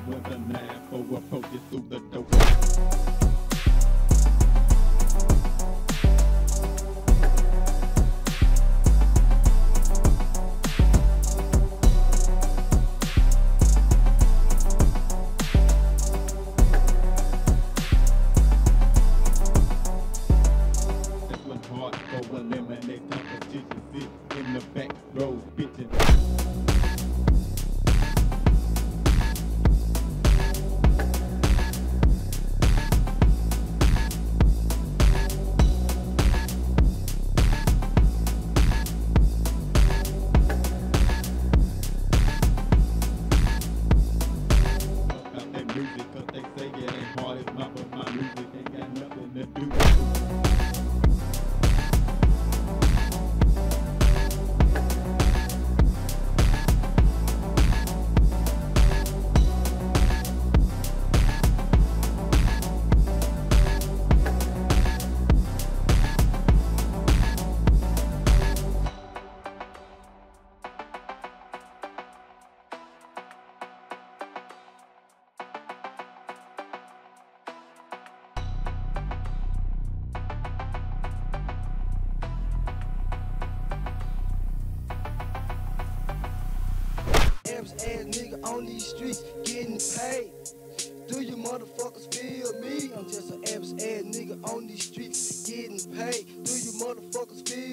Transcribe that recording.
with a 9-4 approaches through the door. Hard for eliminate competition, sit in the back row, bitchin'. About that music, 'cause they say it ain't hard as mine, but my music ain't got nothing to do with it. Ass nigga on these streets getting paid. Do you motherfuckers feel me? I'm just an ass nigga on these streets getting paid. Do you motherfuckers feel